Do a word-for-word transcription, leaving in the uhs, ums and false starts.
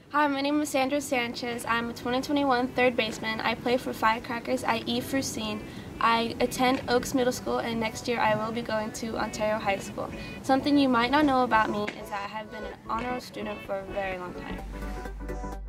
Hi, my name is Sandra Sanchez. I'm a twenty twenty-one third baseman. I play for Firecrackers at E. Frusine. I attend Oaks Middle School, and next year I will be going to Ontario High School. Something you might not know about me is that I have been an honor roll student for a very long time.